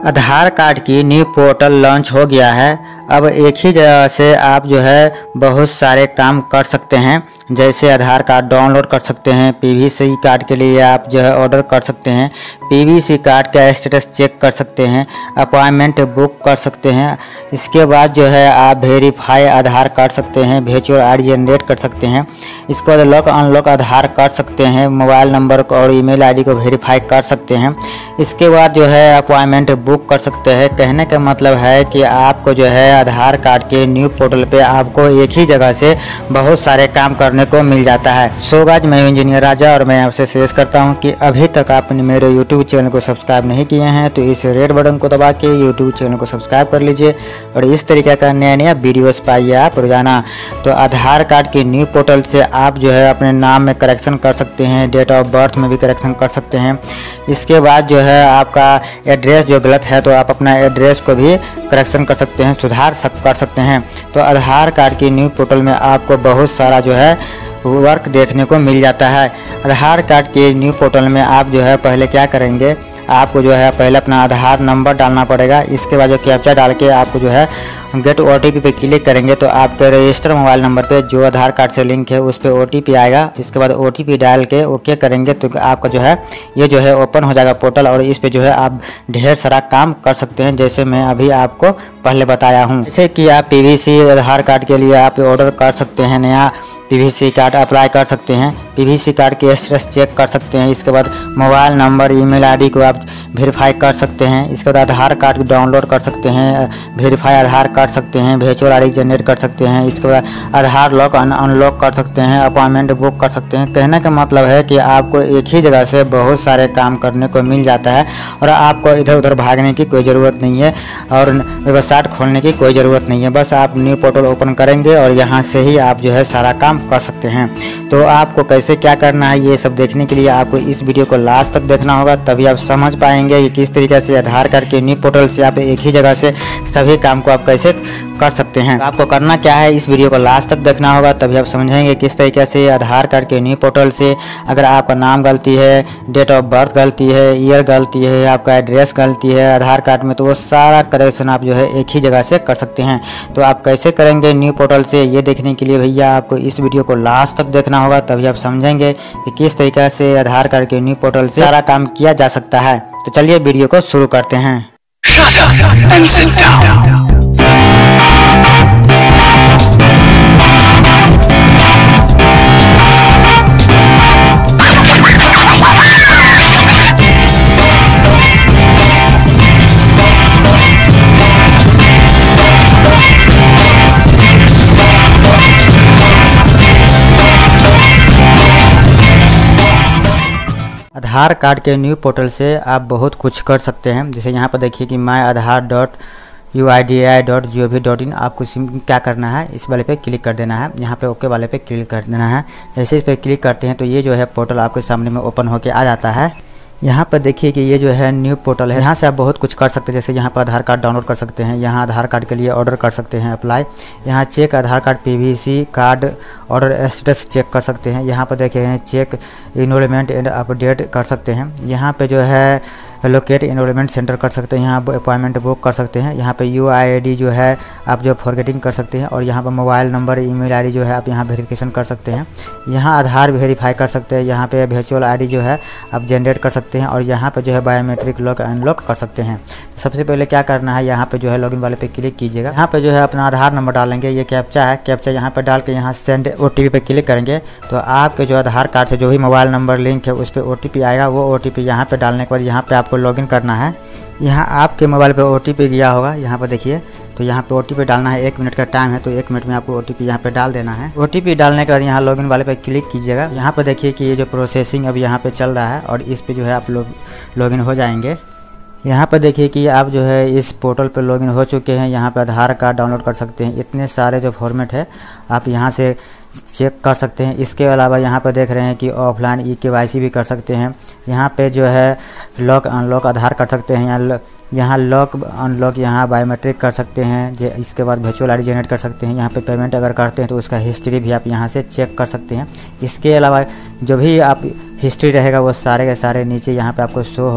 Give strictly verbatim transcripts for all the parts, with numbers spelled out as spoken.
आधार card की new portal launch हो गया है। अब एक ही जगह से आप जो है बहुत सारे काम कर सकते हैं, जैसे आधार कार्ड डाउनलोड कर सकते हैं, पीवीसी कार्ड के लिए आप जो है ऑर्डर कर सकते हैं, पीवीसी कार्ड का स्टेटस चेक कर सकते हैं, अपॉइंटमेंट बुक कर सकते हैं। इसके बाद जो है आप वेरीफाई आधार कर सकते हैं, वर्चुअल आईडी जनरेट कर सकते हैं। इसके बाद लॉक अनलॉक आधार कर सकते हैं, मोबाइल नंबर और ईमेल आईडी को वेरीफाई कर सकते हैं। इसके बाद जो है अपॉइंटमेंट बुक कर सकते हैं। कहने का मतलब है कि आपको जो है आधार कार्ड के न्यू पोर्टल पे आपको एक ही जगह से बहुत सारे काम करने को मिल जाता है। सो गाइस, मैं इंजीनियर राजा और मैं आपसे सजेस्ट करता हूं कि अभी तक आपने मेरे यूट्यूब चैनल को सब्सक्राइब नहीं किए हैं तो इस रेड बटन को दबा के यूट्यूब चैनल को सब्सक्राइब कर लीजिए और इस तरीके का नया नया वीडियोस पाइए आप रोजाना। तो आधार कार्ड के न्यू पोर्टल से आप जो है अपने नाम में करेक्शन कर सकते हैं, डेट ऑफ बर्थ में भी करेक्शन कर सकते हैं। इसके बाद जो है आपका एड्रेस जो गलत है तो आप अपना एड्रेस को भी करेक्शन कर सकते हैं, सुधार सक कर सकते हैं। तो आधार कार्ड की न्यू पोर्टल में आपको बहुत सारा जो है वर्क देखने को मिल जाता है। आधार कार्ड के न्यू पोर्टल में आप जो है पहले क्या करेंगे, आपको जो है पहले अपना आधार नंबर डालना पड़ेगा। इसके बाद जो कैप्चा डाल के आपको जो है गेट ओटीपी पे क्लिक करेंगे तो आपके रजिस्टर मोबाइल नंबर पे जो आधार कार्ड से लिंक है उस पर ओटीपी आएगा। इसके बाद ओटीपी डाल के ओके करेंगे तो आपका जो है ये जो है ओपन हो जाएगा पोर्टल और इस पे जो है आप ढेर सारा काम कर सकते हैं, जैसे मैं अभी आपको पहले बताया हूँ। जैसे कि आप पीवीसी आधार कार्ड के लिए आप ऑर्डर कर सकते हैं, नया पीवीसी कार्ड अप्लाई कर सकते हैं, पीवीसी कार्ड के स्टेटस चेक कर सकते हैं। इसके बाद मोबाइल नंबर ईमेल आईडी को आप वेरीफाई कर सकते हैं। इसके बाद आधार कार्ड डाउनलोड कर सकते हैं, वेरीफाई आधार कर सकते हैं, वर्चुअल आईडी जनरेट कर सकते हैं। इसके बाद आधार लॉक अनलॉक कर सकते हैं, अपॉइंटमेंट बुक कर सकते हैं। कहने का मतलब है कि आपको एक ही जगह से बहुत सारे काम करने को मिल जाता है और आपको इधर उधर भागने की कोई ज़रूरत नहीं है और वेबसाइट खोलने की कोई ज़रूरत नहीं है। बस आप न्यू पोर्टल ओपन करेंगे और यहाँ से ही आप जो है सारा काम कर सकते हैं। तो आपको कैसे क्या करना है ये सब देखने के लिए आपको इस वीडियो को लास्ट तक देखना होगा, तभी आप समझ पाएंगे कि किस तरीके से आधार कार्ड के न्यू पोर्टल से आप एक ही जगह से सभी काम को आप कैसे कर सकते हैं। तो आपको करना क्या है, इस वीडियो को लास्ट तक देखना होगा, तभी आप समझेंगे किस तरीके से आधार कार्ड के न्यू पोर्टल से अगर आपका नाम गलती है, डेट ऑफ बर्थ गलती है, ईयर गलती है, आपका एड्रेस गलती है आधार कार्ड में, तो वो सारा करेक्शन आप जो है एक ही जगह से कर सकते हैं। तो आप कैसे करेंगे न्यू पोर्टल से ये देखने के लिए भैया आपको इस वीडियो को लास्ट तक देखना होगा, तभी आप समझेंगे कि किस तरीके से आधार कार्ड के न्यू पोर्टल से सारा काम किया जा सकता है। तो चलिए वीडियो को शुरू करते हैं। Shut up and sit down. Aadhaar card के न्यू पोर्टल से आप बहुत कुछ कर सकते हैं। जैसे यहाँ पर देखिए कि my Aadhaar dot U I D I dot G O V dot in आपको क्या करना है, इस वाले पे क्लिक कर देना है, यहाँ पे ओके वाले पे क्लिक कर देना है। जैसे इस पर क्लिक करते हैं तो ये जो है पोर्टल आपके सामने में ओपन होके आ जाता है। यहाँ पर देखिए कि ये जो है न्यू पोर्टल है, यहाँ से आप बहुत कुछ कर सकते हैं। जैसे यहाँ पर आधार कार्ड डाउनलोड कर सकते हैं, यहाँ आधार कार्ड के लिए ऑर्डर कर सकते हैं अप्लाई, यहाँ check Aadhaar card PVC card order status check कर सकते हैं। यहाँ पर देखिए हैं चेक इनरोलमेंट एंड अपडेट कर सकते हैं। यहाँ पे जो है लोकेट इनरोलमेंट सेंटर कर सकते हैं, यहाँ अपॉइंटमेंट बुक कर सकते हैं। यहाँ पे यू आई आई डी जो है आप जो फॉरगेटिंग कर सकते हैं और यहाँ पर मोबाइल नंबर ईमेल आईडी जो है आप यहाँ वेरिफिकेशन कर सकते हैं। यहाँ आधार वेरीफाई कर सकते हैं, यहाँ पे वर्चुअल आईडी जो है आप जनरेट कर सकते हैं और यहाँ पे जो है बायोमेट्रिक लॉक अनलॉक कर सकते हैं। तो सबसे पहले क्या करना है, यहाँ पे जो है लॉगिन वाले पे क्लिक कीजिएगा। यहाँ पे जो है अपना आधार नंबर डालेंगे, ये कैप्चा है, कैप्चा यहाँ पे डाल के यहाँ सेंड ओ टी पी पे क्लिक करेंगे तो आपके जो आधार कार्ड से जो भी मोबाइल नंबर लिंक है उस पर ओ टी पी आएगा। वो ओ टी पी यहाँ पे डालने के बाद यहाँ पे आपको लॉगिन करना है। यहाँ आपके मोबाइल पे ओ टी पी गया होगा, यहाँ पर देखिए, तो यहाँ पे ओ टी पी डालना है। एक मिनट का टाइम है तो एक मिनट में आपको ओ टी पी यहाँ पे डाल देना है। ओ टी पी डालने के बाद यहाँ लॉगिन वाले पे क्लिक कीजिएगा। यहाँ पे देखिए कि ये जो प्रोसेसिंग अभी यहाँ पे चल रहा है और इस पे जो है आप लोग लॉगिन हो जाएंगे। यहाँ पर देखिए कि आप जो है इस पोर्टल पर लॉगिन हो चुके हैं। यहाँ पे आधार कार्ड डाउनलोड कर सकते हैं, इतने सारे जो फॉर्मेट है आप यहाँ से चेक कर सकते हैं। इसके अलावा यहाँ पर देख रहे हैं कि ऑफलाइन ई के वाई सी भी कर सकते हैं। यहाँ पे जो है लॉक अनलॉक आधार कर सकते हैं, यहाँ यहाँ लॉक अनलॉक यहाँ बायोमेट्रिक कर सकते हैं। इसके बाद वर्चुअल आईडी जनरेट कर सकते हैं। यहाँ पे पेमेंट अगर करते हैं तो उसका हिस्ट्री भी आप यहाँ से चेक कर सकते हैं। इसके अलावा जो भी आप हिस्ट्री रहेगा वो सारे के सारे नीचे यहाँ पे आपको शो होगा।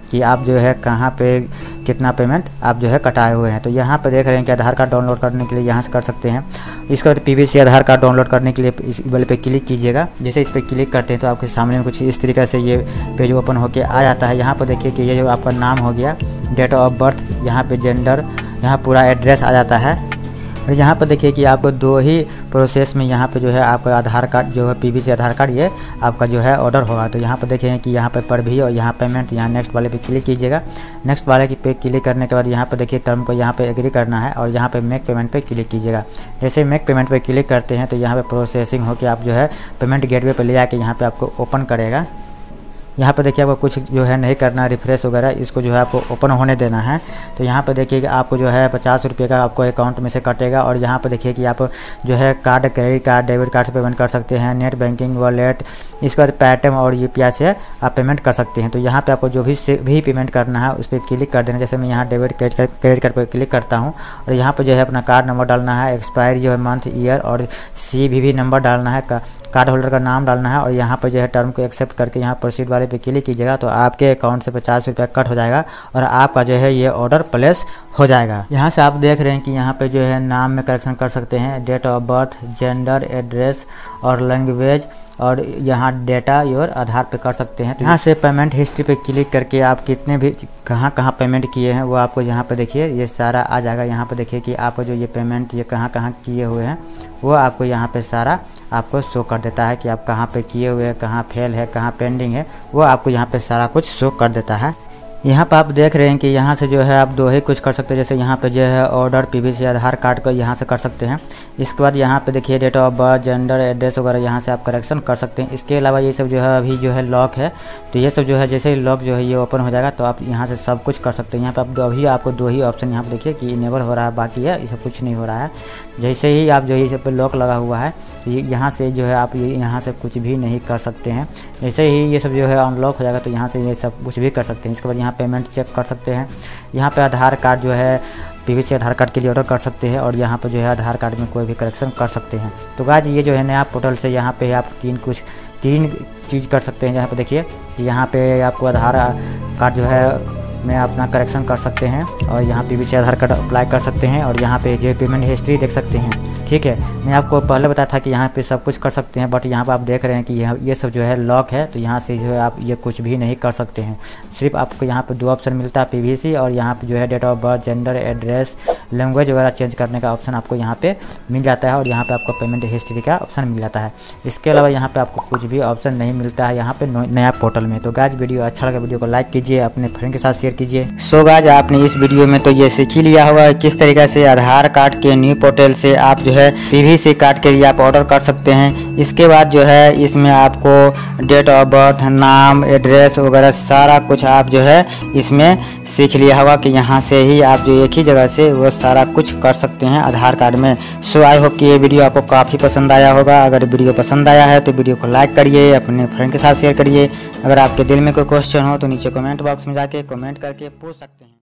कि आप जो है कहाँ पे कितना पेमेंट आप जो है कटाए हुए हैं। तो यहाँ पे देख रहे हैं कि आधार कार्ड डाउनलोड करने के लिए यहाँ से कर सकते हैं। इसके बाद पीवीसी आधार कार्ड डाउनलोड करने के लिए इस वाले पे क्लिक कीजिएगा। जैसे इस पर क्लिक करते हैं तो आपके सामने में कुछ इस तरीके से ये पेज ओपन होकर आ जाता है। यहाँ पर देखिए कि ये जो आपका नाम हो गया, डेट ऑफ बर्थ, यहाँ पे जेंडर, यहाँ पूरा एड्रेस आ जाता है। और यहाँ पर देखिए कि आपको दो ही प्रोसेस में यहाँ पे जो है आपका आधार कार्ड जो है पीवीसी आधार कार्ड ये आपका जो है ऑर्डर होगा। तो यहाँ पर देखिए कि यहाँ पे पर भी और यहाँ पेमेंट, यहाँ नेक्स्ट वाले पे क्लिक कीजिएगा। नेक्स्ट वाले की पे क्लिक करने के बाद यहाँ पर देखिए टर्म को यहाँ पे एग्री करना है और यहाँ पे मेक पेमेंट पे क्लिक कीजिएगा। जैसे मेक पेमेंट पे क्लिक करते हैं तो यहाँ पे प्रोसेसिंग हो के आप जो है पेमेंट गेटवे पे ले जाके यहाँ पे आपको ओपन करेगा। यहाँ पे देखिए आपको कुछ जो है नहीं करना, रिफ्रेश वगैरह, इसको जो है आपको ओपन होने देना है। तो यहाँ पे देखिए कि आपको जो है पचास रुपये का आपको अकाउंट में से कटेगा। और यहाँ पे देखिए कि आप जो है card, credit card, debit card से पेमेंट कर सकते हैं, नेट बैंकिंग, वॉलेट, इसके बाद पेटीएम और यूपीआई से आप पेमेंट कर सकते हैं। तो यहाँ पे आपको जो भी से भी पेमेंट करना है उस पर क्लिक कर देना। जैसे मैं यहाँ डेबिट क्रेडिट कार्ड पर क्लिक करता हूँ और यहाँ पर जो है अपना कार्ड नंबर डालना है, एक्सपायरी जो है मंथ, ईयर और सी वी वी नंबर डालना है, कार्ड होल्डर का नाम डालना है और यहाँ पर जो है टर्म को एक्सेप्ट करके यहाँ प्रोसीड वाले पे क्लिक कीजिएगा। तो आपके अकाउंट से पचास रुपये कट हो जाएगा और आपका जो है ये ऑर्डर प्लेस हो जाएगा। यहाँ से आप देख रहे हैं कि यहाँ पे जो है नाम में करेक्शन कर सकते हैं, date of birth, gender, address और लैंग्वेज, और यहाँ डेटा योर आधार पे कर सकते हैं। तो यहाँ से पेमेंट हिस्ट्री पे क्लिक करके आप कितने भी कहाँ कहाँ पेमेंट किए हैं वो आपको यहाँ पे देखिए ये सारा आ जाएगा। यहाँ पे देखिए कि आप जो ये पेमेंट ये कहाँ कहाँ किए हुए हैं वो आपको यहाँ पे सारा आपको शो कर देता है कि आप कहाँ पे किए हुए हैं, कहाँ फेल है, कहाँ पेंडिंग है, वो आपको यहाँ पे सारा कुछ शो कर देता है। यहाँ पर आप देख रहे हैं कि यहाँ से जो है आप दो ही कुछ कर सकते हैं। जैसे यहाँ पे जो है ऑर्डर पीवीसी आधार कार्ड को यहाँ से कर सकते हैं। इसके बाद यहाँ पे देखिए date of birth, gender, address वगैरह यहाँ से आप करेक्शन कर सकते हैं। इसके अलावा ये सब जो है अभी जो है लॉक है, तो ये सब जो है जैसे ही लॉक जो है ये ओपन हो जाएगा तो आप यहाँ से सब कुछ कर सकते हैं। यहाँ पर आप अभी आपको दो ही ऑप्शन यहाँ पर देखिए कि इनेबल हो रहा है, बाकी है ये सब कुछ नहीं हो रहा है। जैसे ही आप जो ये सब पे लॉक लगा हुआ है तो ये यहाँ से जो है आप ये यहाँ से कुछ भी नहीं कर सकते हैं। जैसे ही ये सब जो है अनलॉक हो जाएगा तो यहाँ से ये सब कुछ भी कर सकते हैं। इसके बाद यहाँ पेमेंट चेक कर सकते हैं। यहाँ पे आधार कार्ड जो है पीवीसी आधार कार्ड के लिए ऑर्डर कर सकते हैं और यहाँ पे जो है आधार कार्ड में कोई भी करेक्शन कर सकते हैं। तो गाइस ये जो है नया पोर्टल से यहाँ पे आप तीन कुछ तीन चीज़ कर सकते हैं। यहाँ पे देखिए यहाँ पे आपको आधार कार्ड जो है में अपना करेक्शन कर सकते हैं और यहाँ पीवीसी आधार कार्ड अप्लाई कर सकते हैं और यहाँ पे जो पेमेंट हिस्ट्री देख सकते हैं। ठीक है, मैं आपको पहले बताया था कि यहाँ पे सब कुछ कर सकते हैं, बट यहाँ पे आप देख रहे हैं कि यह ये सब जो है लॉक है, तो यहाँ से जो है आप ये कुछ भी नहीं कर सकते हैं। सिर्फ आपको यहाँ पे दो ऑप्शन मिलता है, पीवीसी और यहाँ पे जो है date of birth, gender, address, language वगैरह चेंज करने का ऑप्शन आपको यहाँ पे मिल जाता है और यहाँ पे आपको पेमेंट हिस्ट्री का ऑप्शन मिल जाता है। इसके अलावा यहाँ पे आपको कुछ भी ऑप्शन नहीं मिलता है यहाँ पे नया पोर्टल में। तो गाइस वीडियो अच्छा लगा वीडियो को लाइक कीजिए, अपने फ्रेंड के साथ शेयर कीजिए। सो गाइस आपने इस वीडियो में तो ये सीख ही लिया होगा किस तरीके से आधार कार्ड के न्यू पोर्टल से आप जो है पीवीसी कार्ड के लिए आप ऑर्डर कर सकते हैं। इसके बाद जो है इसमें आपको डेट ऑफ बर्थ, नाम, एड्रेस वगैरह सारा कुछ आप जो है इसमें सीख लिया होगा कि यहाँ से ही आप जो एक ही जगह से वो सारा कुछ कर सकते हैं आधार कार्ड में। सो आई होप कि ये वीडियो आपको काफ़ी पसंद आया होगा। अगर वीडियो पसंद आया है तो वीडियो को लाइक करिए, अपने फ्रेंड के साथ शेयर करिए। अगर आपके दिल में कोई क्वेश्चन हो तो नीचे कमेंट बॉक्स में जाके कमेंट करके पूछ सकते हैं।